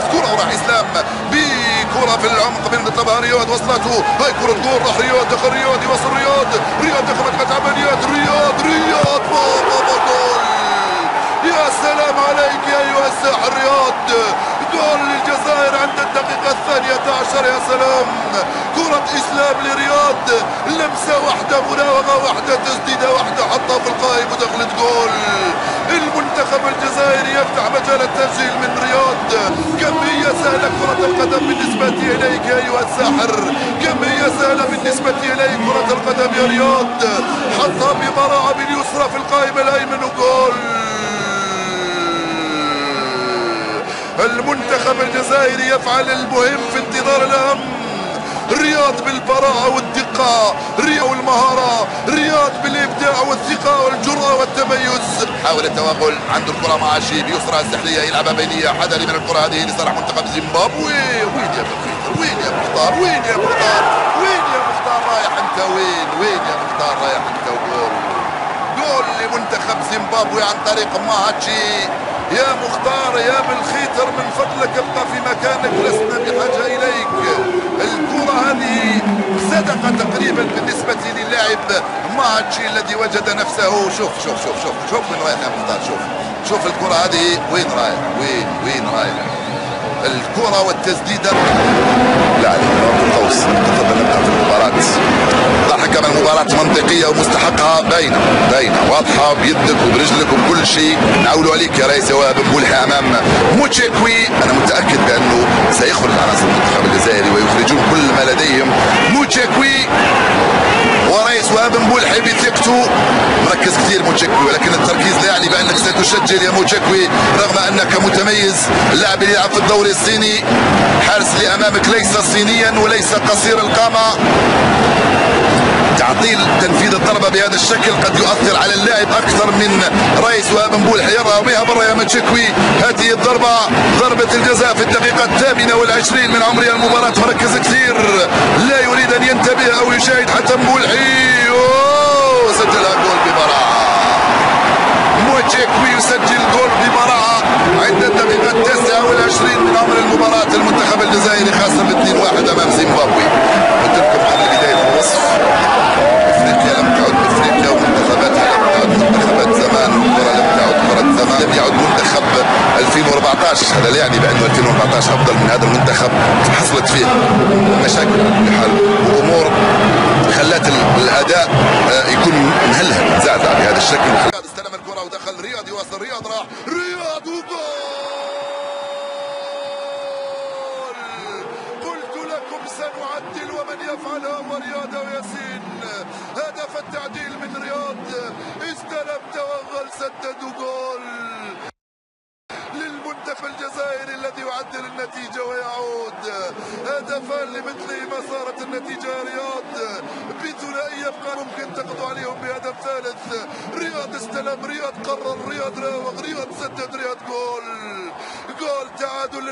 كرة وراح اسلام بكرة في العمق من طلبها رياض وصلته. هاي كرة جول راح رياض دخل رياض يوصل رياض دخل مدخل عمليات رياض بابا جول. يا سلام عليك يا ايها الساحر رياض. جول للجزائر عند الدقيقة 12. يا سلام كرة اسلام لرياض، لمسة واحدة مراوغة واحدة تسديدة واحدة حطها في القائم ودخلت جول. المنتخب الجزائري يفتح مجال التسجيل من رياض. كم هي سهلة كرة القدم بالنسبة إليك يا أيها الساحر، كم هي سهلة بالنسبة إليك كرة القدم يا رياض. حطها ببراعة باليسرى في القائم الأيمن وجول. المنتخب الجزائري يفعل المهم في انتظار الأهم. رياض بالبراعة والدقة، رياض والمهارة، رياض بالإبداع والثقة والجرأة والتميز. حاول التوغل، عنده الكرة مع عشي بيسرى السحلية يلعبها بينية حذري من الكرة هذه لصالح منتخب زيمبابوي. وين يا بخيتر، وين يا مختار، وين يا مختار، وين يا مختار رايح انت، وين يا مختار رايح انت. وجول، جول لمنتخب زيمبابوي عن طريق ماهاتشي. يا مختار يا بالخيتر من فضلك ابقى في مكانك، لسنا بحاجة إليك. الكرة هذه صدقة تقريبا بالنسبة للاعب ماهاتشي الذي وجد نفسه. شوف وين رايح يا مختار، شوف الكرة هذه وين رايح، وين رايح. الكرة والتسديدة لاعب القوس تفضل نبقى في المباراة. حكم المباراة منطقية ومستحقها باينة واضحة بيدك وبرجلك وبكل شيء. نعولوا عليك يا رئيس وهاب بولحي امام موتشيكوي. انا متأكد بانه سيخرج عناصر المنتخب الجزائري ويخرجون كل ما لديهم. موتشيكوي ورئيس وهاب بولحي بثقته مركز كثير موتشيكوي، ولكن التركيز لا يعني بانك ستسجل يا موتشيكوي رغم انك متميز. اللاعب اللي يلعب في الدوري الصيني، حارس اللي امامك ليس صينيا وليس قصير القامة. تعطيل تنفيذ الضربة بهذا الشكل قد يؤثر على اللاعب أكثر من رئيس وهاب بولحي. يرى بها برا يا موتشيكوي. هذه الضربة ضربة الجزاء في الدقيقة 28 من عمر المباراة. مركز كثير لا يريد أن ينتبه أو يشاهد حتى بولحي. سجلها جول ببراعة. موتشيكوي يسجل جول ببراعة عند الدقيقة 29 من عمر المباراة. المنتخب الجزائري خاسر 2-1 أمام زيمبابوي. قلت لكم قبل بداية الوصف افريقيا لم تعد افريقيا ومنتخباتها لم تعد منتخبات زمان، والكره لم تعد كره زمان. لم يعد منتخب 2014. هذا لا يعني بانه 2014 افضل من هذا المنتخب. حصلت فيه مشاكل بحال وامور خلت الاداء يكون مهلهل مزعزع بهذا الشكل. استلم الكره ودخل رياض يواصل، رياض راح رياض وجول. قلت لكم سنعدل ومن يفعلها هو رياض وياسين. هدف التعديل من رياض، استلم توغل سدد جول للمنتخب الجزائري الذي يعدل النتيجة ويعود. هدفان لمثله ما صارت النتيجة يا رياض. بثنائية يبقى ممكن تقضوا عليهم بهدف ثالث. رياض استلم، رياض قرر، رياض راوغ، رياض سدد، رياض جول تعادل.